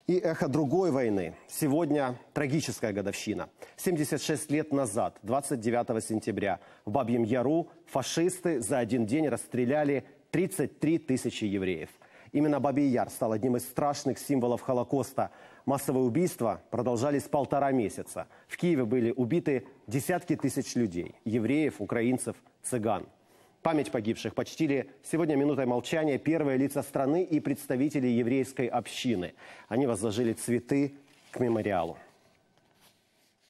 И эхо другой войны. Сегодня трагическая годовщина. 76 лет назад, 29 сентября, в Бабьем Яру фашисты за один день расстреляли 33 тысячи евреев. Именно Бабий Яр стал одним из страшных символов Холокоста. Массовые убийства продолжались 1,5 месяца. В Киеве были убиты десятки тысяч людей – евреев, украинцев, цыган. Память погибших почтили сегодня минутой молчания первые лица страны и представители еврейской общины. Они возложили цветы к мемориалу.